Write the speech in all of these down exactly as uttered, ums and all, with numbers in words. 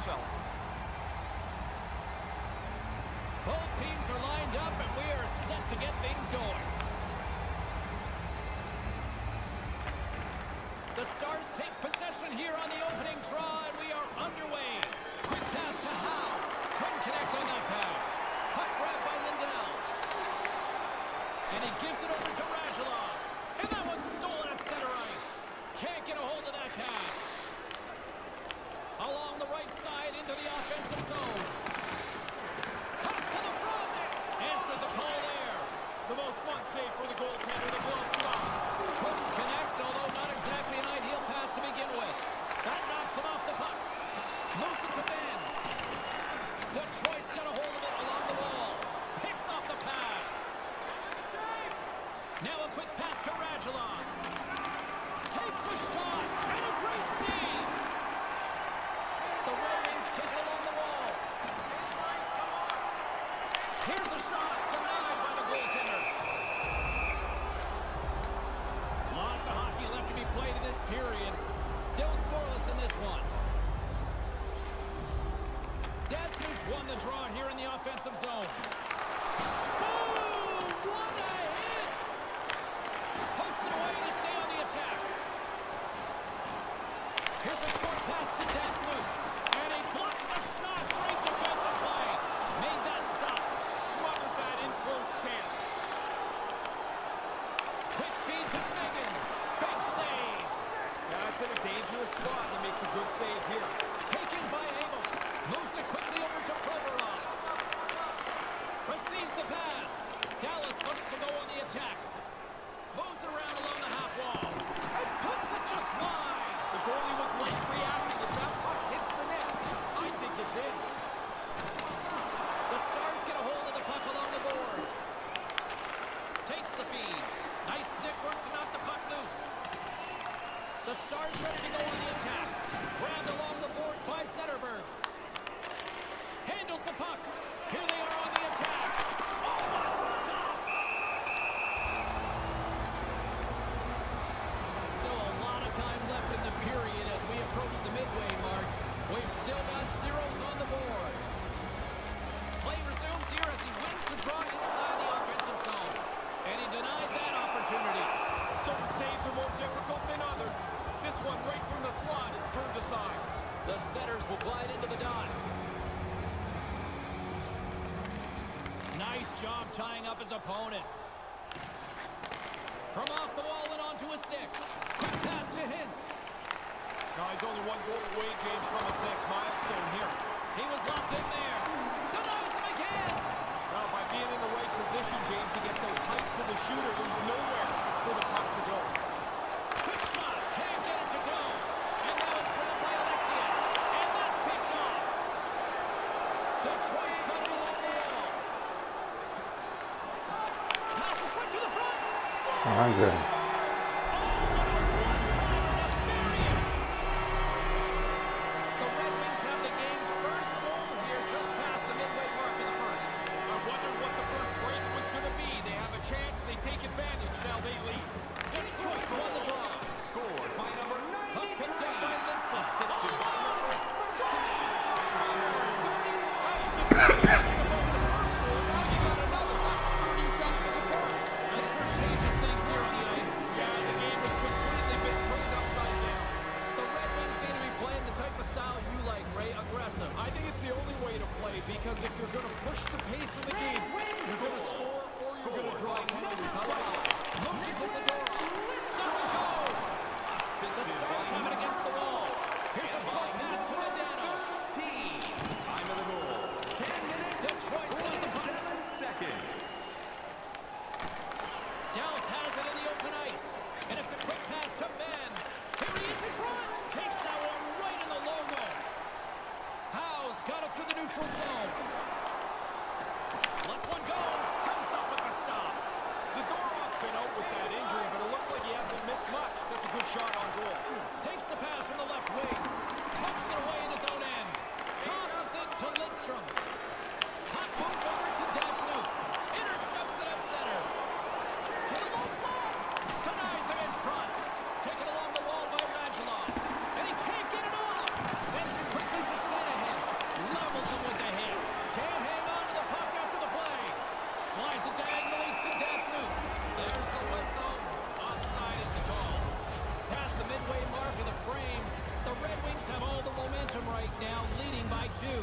yourself. Both teams are lined up, and we are set to get things going. The Stars take possession here on the opening draw, and we are underway. Quick pass to Howe. Couldn't connect on that pass. Puck grab by Lindell. And he gives it over to Radulov. And that one's stolen at center ice. Can't get a hold of that pass. Along the right side into the offensive zone. Comes to the front. Answered the call there. The most fun save for the goaltender, the glove stop. Couldn't connect, although not exactly an ideal pass to begin with. That knocks him off the puck. Moves it to Ben. Detroit's got a hold of it along the wall. Picks off the pass. Now a quick pass to Radulov. Takes a shot. And a great save. The Red Wings take it along the wall. Here's a shot. Denied by the goaltender. Lots of hockey left to be played in this period. Still scoreless in this one. Datsuk's won the draw here in the offensive zone. Boom! What a hit! Pokes it away to stay on the attack. Here's a short pass to Datsuk. And he blocks the shot. Great defensive play. Made that stop. Smothered that in close camp. Quick feed to Seguin. Big save. That's in a dangerous spot. He makes a good save here. Taken by Abel. Moves it quickly over to Provorov. Receives the pass. Dallas looks to go on the attack. Moves around along the half wall. And puts it just wide. The goalie was late reacting. If that puck hits the net, I think it's in. The Stars get a hold of the puck along the boards. Takes the feed. Nice stick work to knock the puck loose. The Stars ready to go on the attack. Grabbed along the board by Zetterberg. Handles the puck. Here they are on the attack. Oh, what a stop! Still a lot of time left in the period as we approach the midway mark. We've still got zeros on the board. Play resumes here as he wins the draw inside the offensive zone. And he denied that opportunity. Certain saves are more difficult than others. This one right from the slot is turned aside. The setters will glide into the dot. Nice job tying up his opponent. From off the wall and onto a stick. Quick pass to Hintz. Now he's only one goal away, James, from his next milestone here. He was locked in there. Denies him again. Now by being in the right position, James, he gets out tight to the shooter. There's nowhere for the puck to go. Quick shot. Can't get it to go. And now it's grabbed by Alexia. And that's picked off. Detroit's got it along the wall. Passes right to the front. Wahnsinn. The Red Wings have the game's first goal here just past the midway mark in the first. I wondered what the first break was going to be. They have a chance. They take advantage. Now they lead. Detroit's won the draw. Scored by number nine. Puck picked up by Lindstrom. That sure changes things here on the ice. Yeah, the game has completely been turned upside down. The Red Wings seem to be playing the type of style you like, Ray, aggressive. I think it's the only way to play because if you're going to push the pace of the game, you're going to score or you're going to draw penalties. I like that. Moves it to Zadorov. Doesn't go. The Stars have it against the wall. Here's a short pass to Medano. Time of the goal. Detroit's got the puck. Dallas has it in the open ice. And it's a quick pass to Ben. Here he is in front. Takes that one right in the logo. Howe's got it through the neutral zone. Lets one go. Comes up with the stop. Zadorov's been out with that injury, but it looks like he hasn't missed much. That's a good shot on goal. Takes the pass from the left wing. Pucks it away in his own end. Tosses it to Lindstrom. Puck moved over to Datsuk. Intercepts it at center. To the low slot. Denies him in front. Taken along the wall by Radulov. And he can't get it off. Sends it quickly to Shanahan. two.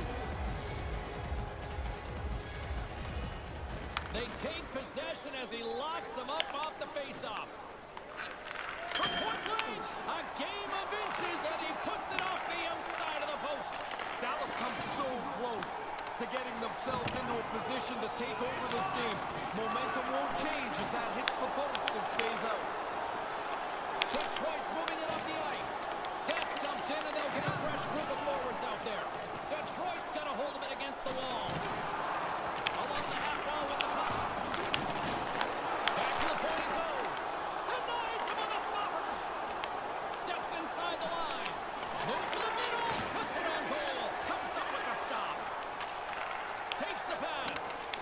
They take possession as he locks them up off the faceoff. From point blank, a game of inches, and he puts it off the outside of the post. Dallas comes so close to getting themselves into a position to take over this game. Momentum won't change as that hits the post and stays out. Detroit's moving it up the ice. That's dumped in, and they'll get a fresh group of forwards out there. Detroit's got a hold of it against the wall. Along the half wall with the puck. Back to the point he goes. Denies him on the slobber. Steps inside the line. Move to the middle. Puts it on goal. Comes up with a stop. Takes the pass.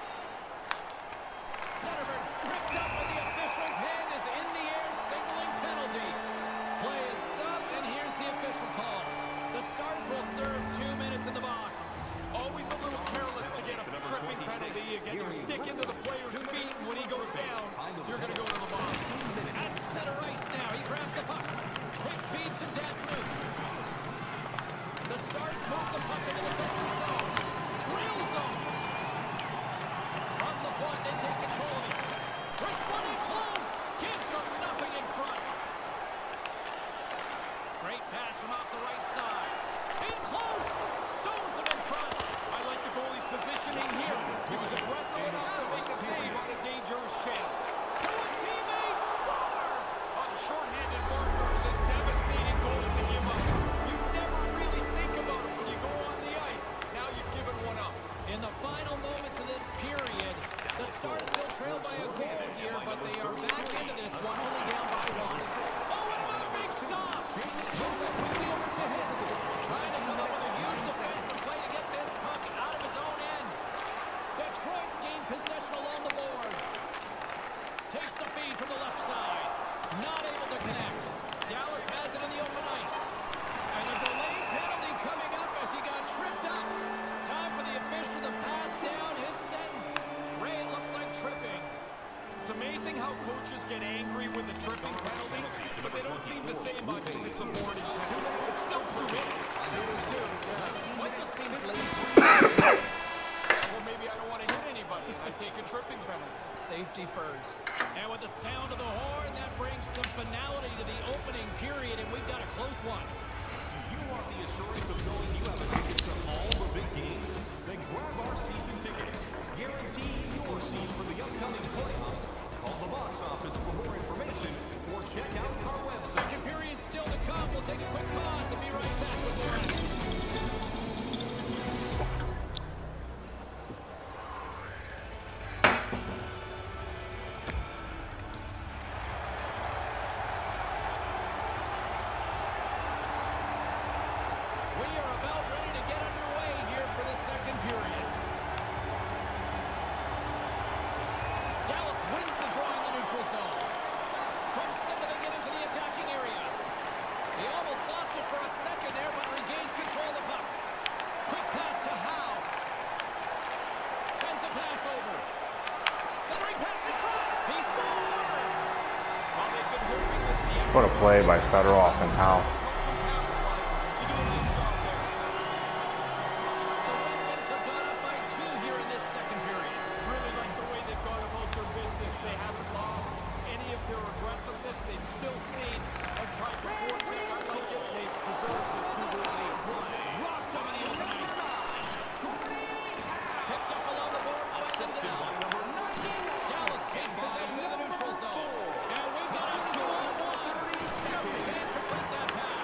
Zetterberg's tripped up, and the official's hand is in the air, signaling penalty. Play is stopped, and here's the official call. The Stars will serve two minutes in the box. Always a little careless to get a tripping penalty. You get your stick into the player's feet, and when he goes down, you're going to go to the box. At center ice now, he grabs the puck. Quick feed to Datsu. The Stars move the puck into the defensive zone. Drills them. From the point, they take control of it. Bristling close. Gives them nothing in front. Great pass from off the right side. In close. Stones him in front. I like the goalie's positioning here. He was aggressive enough to make a save on a dangerous chance. To his teammate. Scores. On a short-handed marker is a devastating goal to give up. You never really think about it when you go on the ice. Now you've given one up. In the final moments of this period, the Stars still trail by a goal here, but they are back into this one, only down by one. Oh, and another big stop! Moves it quickly over to Hintz. Trying to come up with a huge defensive play to get this puck out of his own end. Detroit's gained possession along the boards. Takes the feed from the left side. Not able to connect. Dallas has it in the open ice. And a delayed penalty coming up as he got tripped up. Time for the official to pass down his sentence. Ray looks like tripping. It's amazing how coaches get angry with the tripping penalty, but they don't seem to say much if it's a warning penalty. It's still true hitting. It was due. Yeah. What just seems lazy? Well, maybe I don't want to hit anybody, and I take a tripping penalty. Safety first. And with the sound of the horn, that brings some finality to the opening period, and we've got a close one. You want the assurance of knowing you have a ticket to all the big games? Then grab our season ticket. Guarantee your seat for the upcoming playoffs. Call the box office for more information or check out our website. Second period still to come. We'll take a quick pause and be right back with more action. We are about ready to get underway here for the second period. Dallas wins the draw in the neutral zone. From center they get into the attacking area. He almost lost it for a second there, but regains control of the puck. Quick pass to Howe. Sends a pass over. Centering pass in front. He scores! While they've been hoping that the What a play by Fedorov and Howe. you do a nice job there. The Red Wings have gone up by two here in this second period. Really like the way they've gone about their business. They haven't lost any of their aggressiveness. They've still stayed and tried to force it. I like it. They've preserved this two-goal lead. Rocked him in the open ice. Picked up along the boards by Lindell. Dallas takes possession of the neutral zone. And we've got a two-on-one. Just can't complete that pass.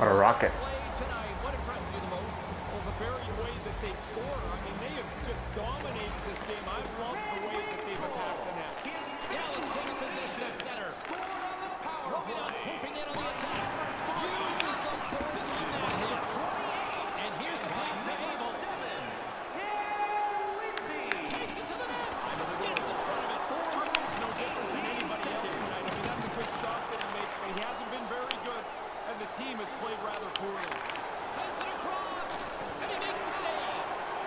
What a rocket. Play tonight. What impressed you the most? Well, the very way that they score, I mean, they have just dominated this game. I've loved the way that they've attacked the net. Dallas takes position at center. Robidas swooping in on the attack. Uses the force on that hit. And here's a pass to Abel. Takes it to the net. Gets in front of it. Turco's no different than anybody else tonight. I mean, that's a good stop that he makes, but he hasn't been very good, and the team has played rather poorly. Sends it across. And he makes the save.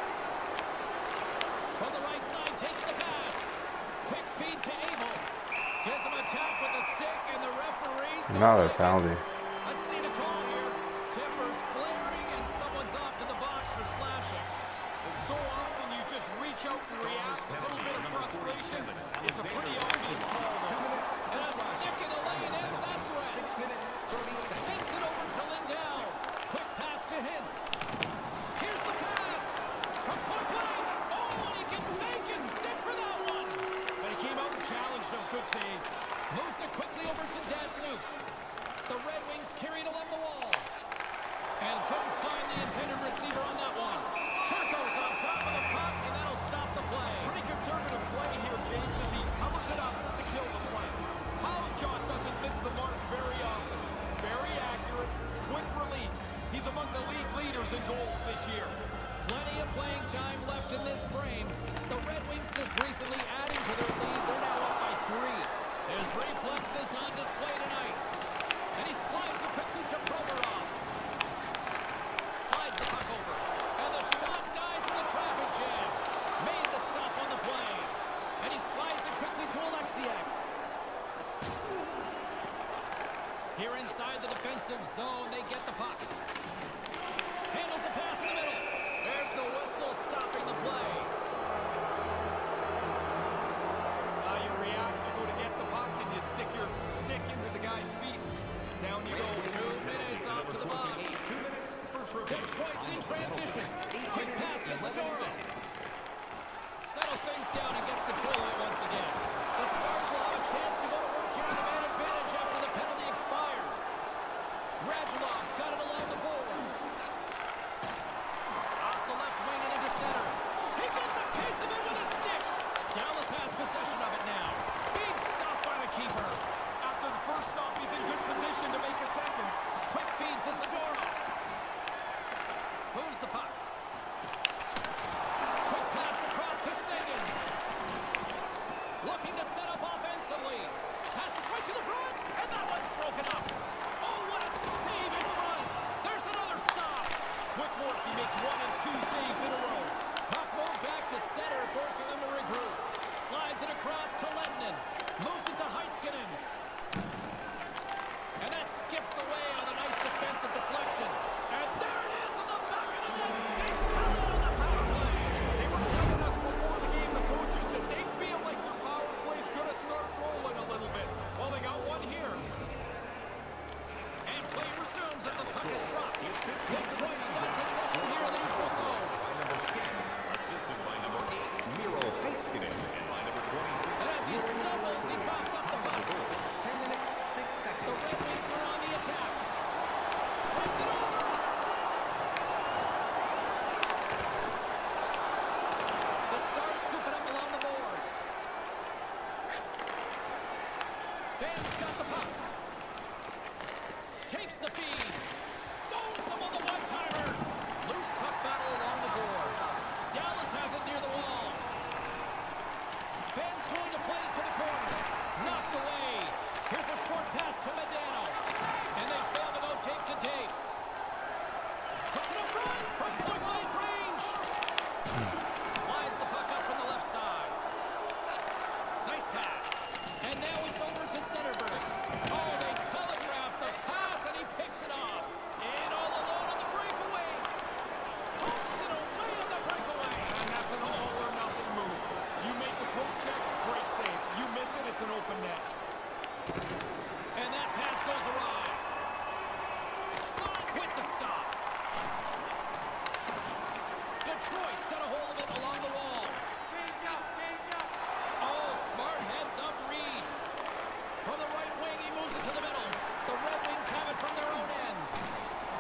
From the right side, takes the pass. Quick feed to Abel. Gives him a tap with the stick, and the referees... Another penalty. Let's see the call here. Timbers flaring, and someone's off to the box for slashing. And so often you just reach out and react, a little bit of frustration. It's a pretty obvious call, though. And a stick in the lane ends that threat. Sends it over to Lindell. Quick pass to Hintz. Here's the pass. From point blank. Oh, and he can fake his stick for that one. But he came out and challenged him. Good save. Moves it quickly over to Datsuk. The Red Wings carried along the wall. And couldn't find the intended receiver on that one. Turco's on top of the puck, and that'll stop the play. Pretty conservative play here, James, as he covers it up to kill the play. Hausjohn doesn't miss the mark very often. Very accurate, quick release. He's among the league leaders in goals this year. Plenty of playing time left in this frame. The Red Wings just recently adding to their lead. They're now up by three. His reflexes on display tonight. And he slides it quickly to Provorov. Slides the puck over. And the shot dies in the traffic jam. Made the stop on the play. And he slides it quickly to Alexiak. Here inside the defensive zone, they get the puck. Handles the pass in the middle. There's the whistle stopping the play. Uh, you react, you go to get the puck, and you stick your stick into the guy's feet. Down you go. Two minutes off to the box. Detroit's in transition. Quick pass to Zadorov. Settles things down and gets control of it once again. The Stars will have a chance to go to work here on the man advantage after the penalty expired. Radulov's got it along the boards. Off the left wing and into center. He gets a piece of it with a stick. Dallas has possession of it now. Big stop by the keeper. After the first stop, he's in good position to make a second. Quick feed to Zadorov. Moves the puck. Quick pass across to Seguin. Looking to set up offensively. Passes right to the front, and that one's broken up. Oh, what a save in front. There's another stop. Quick work, he makes one and two saves in a row. Puck moved back to center, forcing them to regroup. Slides it across to Lettinen. Moves it to Heiskanen. And that skips away on a nice defensive deflection. And there it is in the back of the net. They tell it on the power play. They were telling us before the game, the coaches, that they feel like their power play's going to start rolling a little bit. Well, they got one here. And play resumes as the puck is dropped. Detroit's got possession here in the neutral zone. Assisted by number eight, Miro Heiskanen, and by number twenty-six. And as he stumbles, he coughs up the puck. ten minutes, six The seconds. Red Wings are on the attack. Sends it over. The Stars scoop it up along the boards. Ben's got the puck. Takes the feed. Stones him on the one-timer. Loose puck battle along the boards. Dallas has it near the wall. Ben's going to play it to the corner. Knocked away. Here's a short pass to Medano. And they fail to go tape to tape. Puts it up front from point-blank range. Slides the puck up from the left side. Nice pass. And now it's over to Zetterberg. Oh, they telegraph the pass, and he picks it off. And all alone on the breakaway. Pokes it away on the breakaway. And that's an all or nothing move. You make the poke check, great save. You miss it, it's an open net. And that pass goes awry. With the stop. Detroit's got a hold of it along the wall. Change up, change up. Oh, smart heads up Reed. From the right wing, he moves it to the middle. The Red Wings have it from their own end.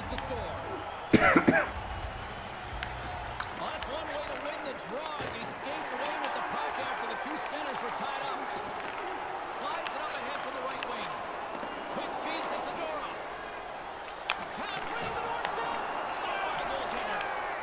is the score. Well, that's one way to win the draw as he skates away with the puck after the two centers were tied up. Slides it up ahead from the right wing. Quick feed to Segura. Pass right over Nordstrom. Stopped by the goaltender.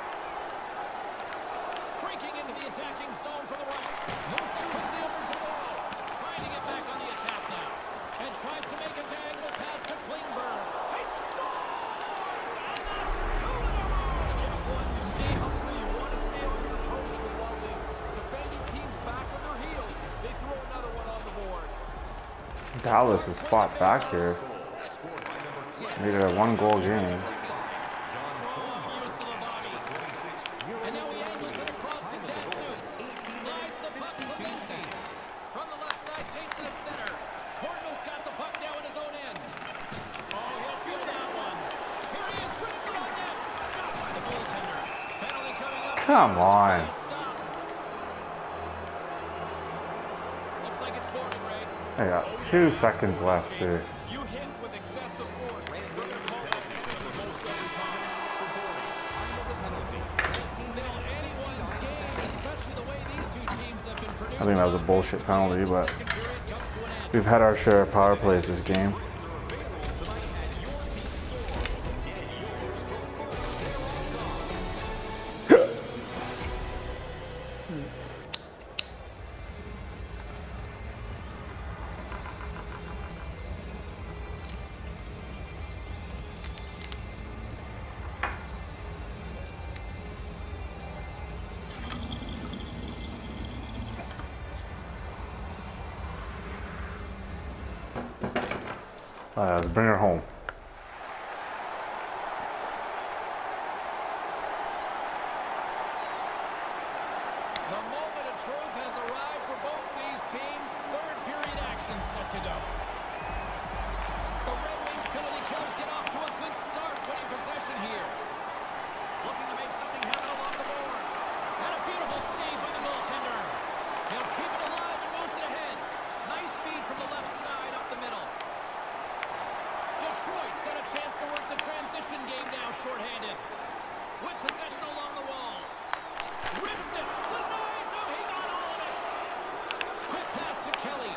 Striking into the attacking zone from the right. Moves it quickly over to Morrow. Trying to get back on the attack now. And tries to make a diagonal pass to Klingberg. He scores! And that's two in a row! Yeah, one, you stay hungry, you want to stay on your toes, and while the defending team's back on their heels, they throw another one on the board. Dallas is fought back here. Made it a one-goal game. Strong use of the body. And now he angles it across to Datsu. Slides the puck to Lindsay. From the left side, takes it at center. Cordno's got the puck now in his own end. Oh, he'll feel that one. Here he is, wristed on net. Stopped by the goaltender. Penalty coming up. Come on. Stop. Looks like it's boarding, Ray. I got two seconds left too. You hit with excessive force. We're going to call that penalty most every time. Still anyone's game, especially the way these two teams have been producing. I think that was a bullshit penalty, but Second period comes to an end. we've had our share of power plays this game. All right, let's bring her home. The moment of truth has arrived for both these teams. Third period action set to go. The Red Wings penalty killers get off to a good start, winning possession here. Looking to make something happen along the boards. And a beautiful save by the goaltender. He'll keep it alive and moves it ahead. Nice speed from the left side up the middle. Detroit's got a chance to work the transition game now shorthanded. With possession along the wall. Rips it. Denies him. He got all of it. Quick pass to Kelly.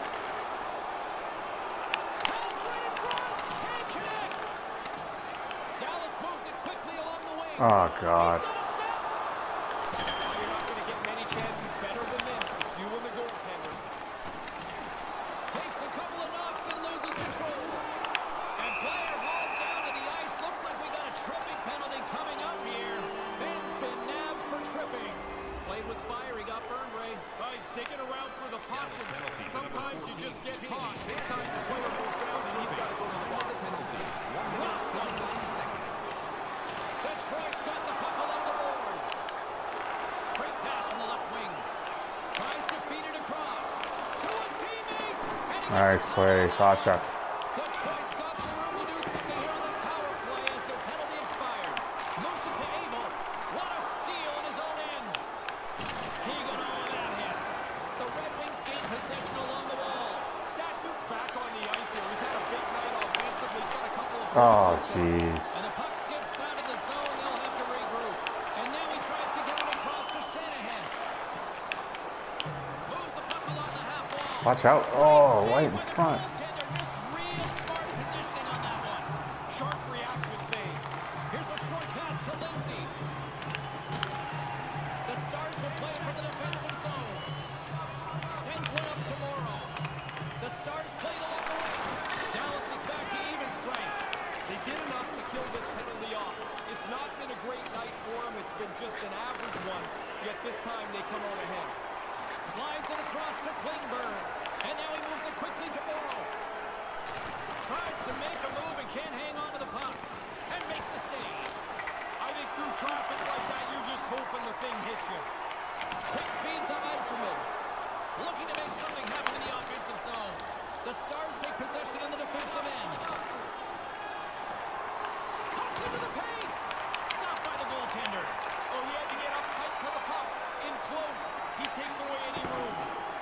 Pass right in front. Can't connect. Dallas moves it quickly along the wing. Oh God. He's got a step. You're not going to get many chances better than this. It's you and the goaltender. Takes a couple of knocks and loses control. And player hauled down to the ice. Looks like we got a tripping penalty coming up here. Ben's been nabbed for tripping. Played with fire. He got burned, Ray. Well, he's digging around for the puck, and sometimes you just get caught. This time the player goes down, and he's got to go to the ball. Knocks him. Detroit's got the puck along the boards. Great pass from the left wing. Tries to feed it across. To his teammate. And he Nice play, Sacha. Detroit's got some room to do something here on this power play as their penalty expired. Moves it to Abel. What a steal in his own end. He got all of that hit. The Red Wings gain possession along the wall. Datsyuk's back on the ice here. He's had a big night offensively. He's got a couple of... Oh jeez. And the puck skips out of the zone. They'll have to regroup. And now he tries to get it across to Shanahan. Moves the puck along the half wall. Watch out. Oh, right in front. Real smart positioning on that one. Sharp reaction save. Here's a short pass to Lindsay. The Stars will play from the defensive zone. Sends one up to Morrow. The Stars played along the wing. Dallas is back to even strength. They did enough to kill this penalty off. It's not been a great night for him. It's been just an average one. Yet this time they come out ahead. Slides it across to Klingberg. And now he moves it quickly to Morrow. Tries to make a move and can't hang on to the puck. And makes the save. I think through traffic like that, you're just hoping the thing hits you. Quick feed to Eiserman. Looking to make something happen in the offensive zone. The Stars take possession in the defensive end. Cuts into the paint. Stopped by the goaltender. Oh, he had to get up tight to the puck. In close. He takes away any room.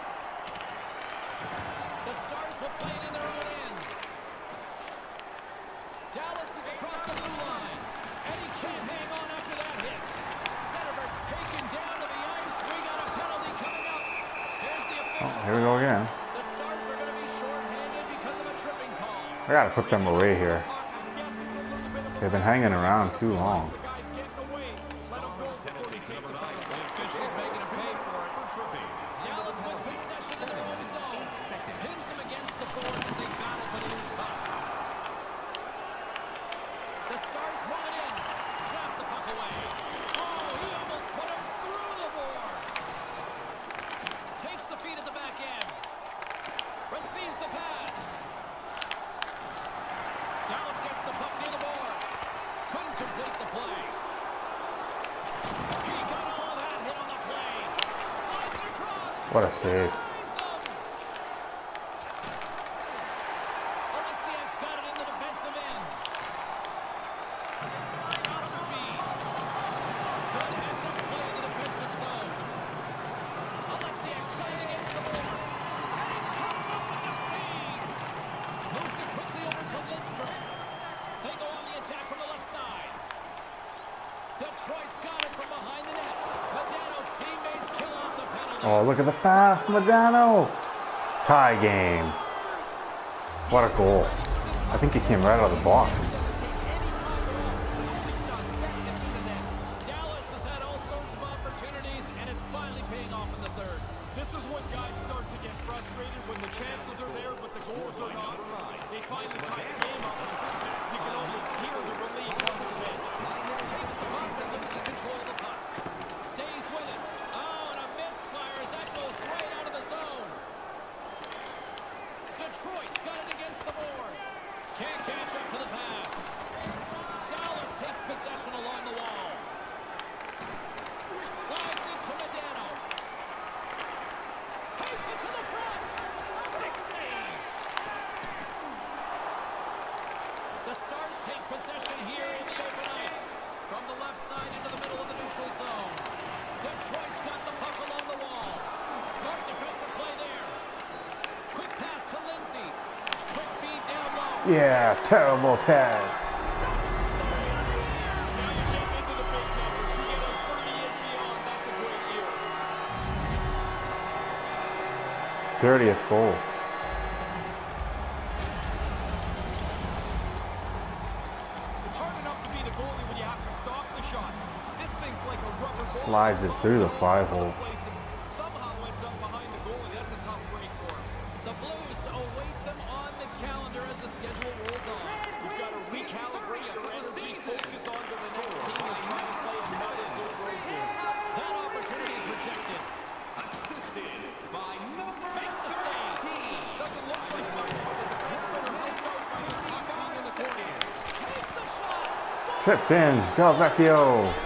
The Stars will play it in their own end. Dallas is across the blue line. And he can't hang on after that hit. Zetterberg's taken down to the ice. We got a penalty coming up. Here's the official. Oh, here we go again. The Stars are going to be shorthanded because of a tripping call. I gotta put them away here. They've been hanging around too long. Officials making him pay for it. Dallas with possession in their own zone. Pins him against the boards as they battle for the loose puck. The Stars moving in. Drops the puck away. Oh, he almost put him through the boards. Takes the feed at the back end. Receives the pass. Dallas gets the puck near the boards. Couldn't complete the play. He got all that hit on the play. Slides it across. What a save. Alexiak's got it in the defensive end. Saucer feed. Good heads-up play in the defensive zone. Alexiak's got it against the boards. And comes up with the save. Moves it quickly over to Lindstrom. They go on the attack from the left side. Detroit's got it from behind the net. Modano's teammates kill off the penalty. Oh, look at the pass, Modano. Tie game. What a goal. I think he came right out of the box. Dallas has had all sorts of opportunities, and it's finally paying off in the third. This is when guys start to get frustrated, when the chances are there, but the goals are not. They finally tie the game up. You can almost hear the relief on the bench. Takes the puck and loses control of the puck. Stays with it. Oh, and a misfire as that goes right out of the zone. Detroit's got it against the boards. Can't catch up to the pass. Dallas takes possession along the wall. Slides it to Modano. Takes it to the front. Stick save. The Stars take possession here in the open ice. From the left side into the middle of the neutral zone. Detroit's got the puck along the wall. Smart defensive play there. Quick pass to Lindsay. Quick feed down low. Yeah, terrible tag. Now you get into the big numbers. You get a thirty and beyond. That's a great year. thirtieth goal. It's hard enough to be the goalie when you have to stop the shot. This thing's like a rubber ball. Slides it through the five hole. Somehow ends up behind the goalie. That's a tough break for him. The Blues await them on the calendar as the schedule rolls on. You've got to recalibrate your energy, focus on to the next team, and try to play another good road game. That opportunity is rejected. Assisted by number Makes the save. Doesn't look like much, but the defensemen are helped out by this puck being in the corner. Takes the shot. Scores. Tipped in. Del Vecchio.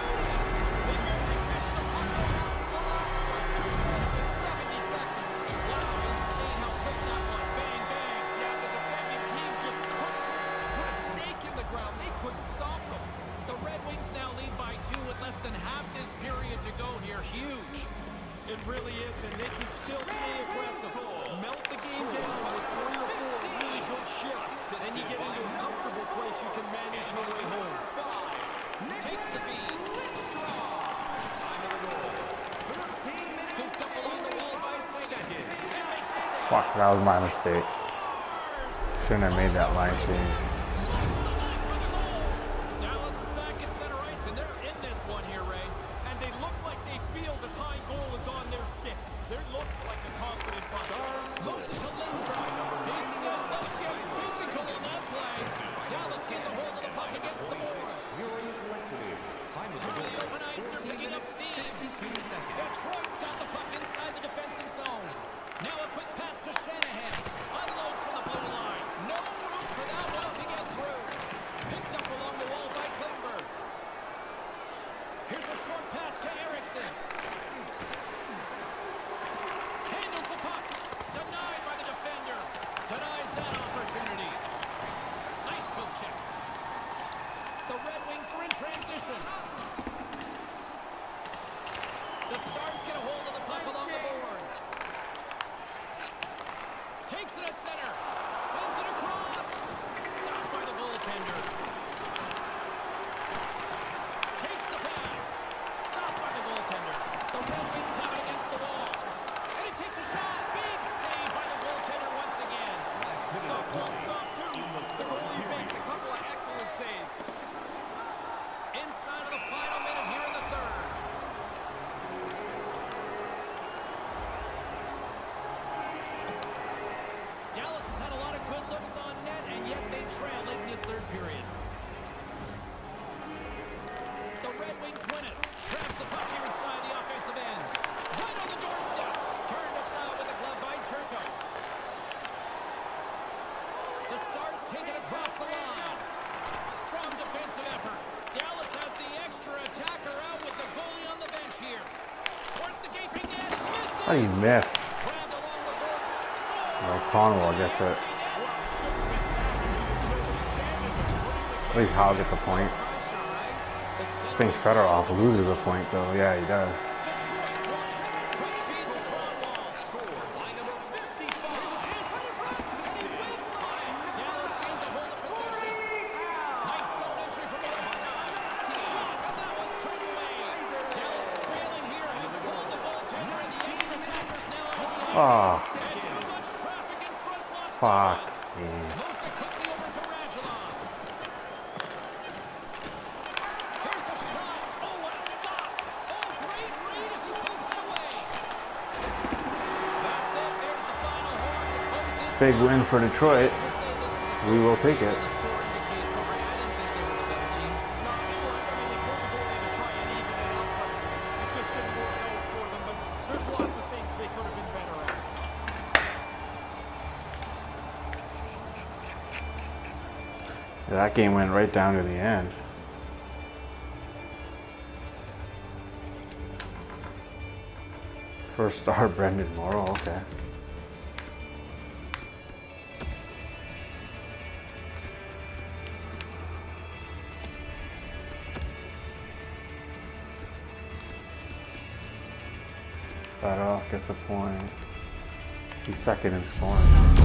seventy seconds. Wow, insane how quick that was. Bang, bang. Yeah, the defending team just couldn't put a stake in the ground. They couldn't stop them. The Red Wings now lead by two with less than half this period to go here. Huge. It really is, and they can still stay aggressive. Melt the game down with three or four really good shifts. Then you get into a comfortable place you can manage your way home. Takes the feed. Scooped up along the wall by Seguin. And makes the save. Fuck, that was my mistake. Shouldn't have made that line change. Dallas is back at center ice, and they're in this one here, Ray. And they look like they feel the tying goal is on their stick. They look like a confident bunch. Moves it to Lindstrom. He says, let's get physical on that play. Dallas gets a hold of the puck against the boards. Through the open ice, they're picking up steam. Detroit's got the puck inside the defensive zone. Now a quick pass to Shanahan. Unloads from the blue line. No room for that one to get through. Picked up along the wall by Klingberg. Here's a short pass to Eriksson. Handles the puck. Denied by the defender. Denies that opportunity. Nice poke check. The Red Wings are in transition. The Stars get a hold of the puck along the boards. Takes it at center. Sends it across. Stopped by the goaltender. How do you miss? Grabbed along the boards. Well, Conwell gets it. At least Howe gets a point. I think Fedorov loses a point though. Yeah, he does. Quick feed to Cronwall. Line number fifty-five. Here's a chance right in front. And he whiffs on it. Dallas gains a hold of possession. Nice zone entry from the right side. Shot, and that one's turned away. Dallas trailing here has pulled the goaltender, and the extra attackers now out of the ice. Ah, And too much traffic in front blocks the fuck. run. Yeah. Moves it quickly over to Radulov. Here's a shot. Oh, what a stop. Oh, great read as he pokes it away. That's it. There's the final horn to close this Big one. win for Detroit. We'll say this is a We will take it. the score indicates, but Ray, I didn't think they were the better team. No, they were. I mean, they pulled the goal in to try and even it up, but it just didn't work out for them. But there's lots of things they could have been better at. Yeah, that game went right down to the end. First star, Brendan Morrow. Okay. Fedorov gets a point. He's second in scoring.